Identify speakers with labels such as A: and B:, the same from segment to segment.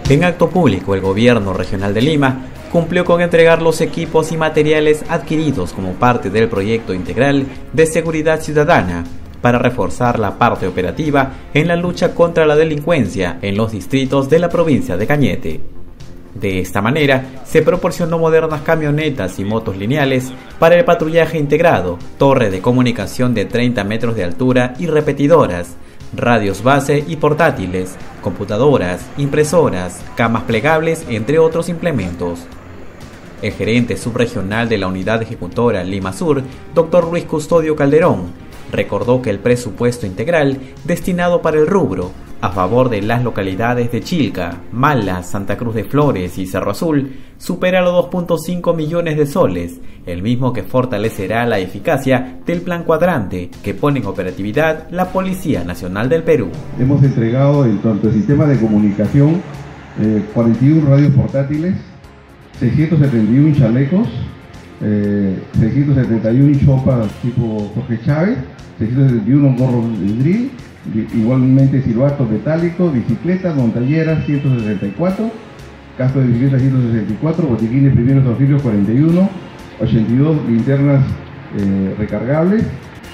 A: En acto público, el Gobierno Regional de Lima cumplió con entregar los equipos y materiales adquiridos como parte del proyecto integral de seguridad ciudadana para reforzar la parte operativa en la lucha contra la delincuencia en los distritos de la provincia de Cañete. De esta manera, se proporcionó modernas camionetas y motos lineales para el patrullaje integrado, torre de comunicación de 30 metros de altura y repetidoras, radios base y portátiles, computadoras, impresoras, camas plegables, entre otros implementos. El gerente subregional de la Unidad Ejecutora Lima Sur, Dr. Luis Custodio Calderón, recordó que el presupuesto integral destinado para el rubro a favor de las localidades de Chilca, Mala, Santa Cruz de Flores y Cerro Azul supera los 2.5 millones de soles, el mismo que fortalecerá la eficacia del plan cuadrante que pone en operatividad la Policía Nacional del Perú.
B: Hemos entregado en cuanto al sistema de comunicación 41 radios portátiles, 671 chalecos, 671 chopas tipo Jorge Chávez, 671 gorros de drill, igualmente silbatos metálicos, bicicletas, montalleras 164, casco de bicicleta 164, botiquines primeros auxilios 41, 82 linternas recargables,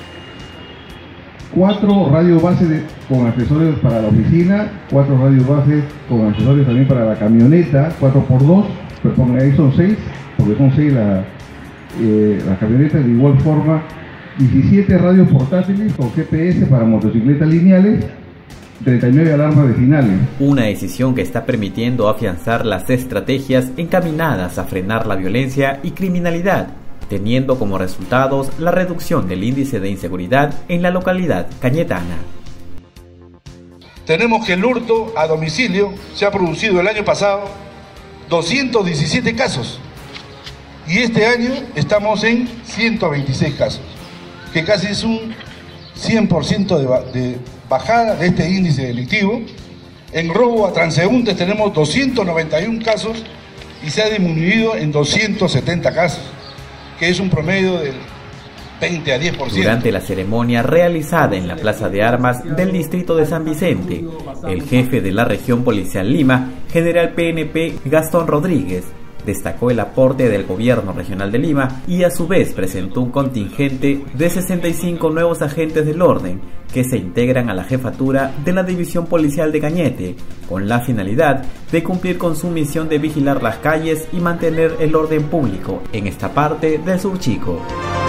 B: 4 radios bases con accesorios para la oficina, 4 radios bases con accesorios también para la camioneta, 4x2, pero ahí son 6, porque son 6 las camionetas. De igual forma 17 radios portátiles con GPS para motocicletas lineales, 39 alarmas vecinales.
A: Una decisión que está permitiendo afianzar las estrategias encaminadas a frenar la violencia y criminalidad, teniendo como resultados la reducción del índice de inseguridad en la localidad cañetana.
C: Tenemos que el hurto a domicilio se ha producido el año pasado 217 casos y este año estamos en 126 casos, que casi es un 100% de bajada de este índice delictivo. En robo a transeúntes tenemos 291 casos y se ha disminuido en 270 casos, que es un promedio del 20 a 10%.
A: Durante la ceremonia realizada en la Plaza de Armas del distrito de San Vicente, el jefe de la región policial Lima, general PNP Gastón Rodríguez, destacó el aporte del Gobierno Regional de Lima y a su vez presentó un contingente de 65 nuevos agentes del orden que se integran a la jefatura de la División Policial de Cañete con la finalidad de cumplir con su misión de vigilar las calles y mantener el orden público en esta parte del Sur Chico.